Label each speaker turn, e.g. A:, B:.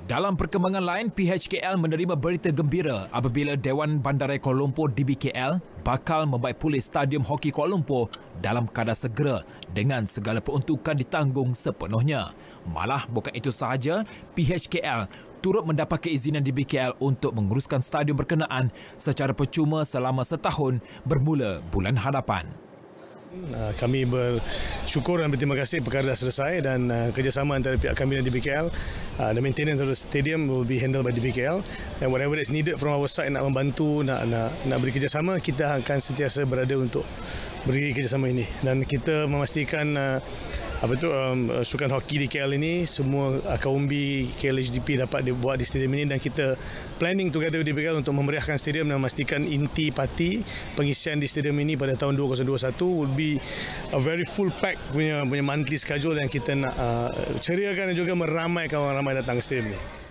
A: Dalam perkembangan lain, PHKL menerima berita gembira apabila Dewan Bandaraya Kuala Lumpur DBKL bakal membaik pulih Stadium Hoki Kuala Lumpur dalam kadar segera dengan segala peruntukan ditanggung sepenuhnya. Malah bukan itu sahaja, PHKL turut mendapat keizinan DBKL untuk menguruskan stadium berkenaan secara percuma selama setahun bermula bulan hadapan.
B: Kami bersyukur dan berterima kasih perkara dah selesai dan kerjasama antara pihak kami dan DBKL. The maintenance of the stadium will be handled by DBKL and whatever that's needed from our side nak membantu, nak beri kerjasama, kita akan sentiasa berada untuk beri kerjasama ini dan kita memastikan sukan hoki di KL ini semua akaumbi KLHDP dapat dibuat di stadium ini dan kita planning together with DBKL untuk memeriahkan stadium dan memastikan inti parti pengisian di stadium ini pada tahun 2021 will be a very full pack punya monthly schedule yang kita nak ceriakan dan juga meramaikan orang ramai datang ke stadium ini.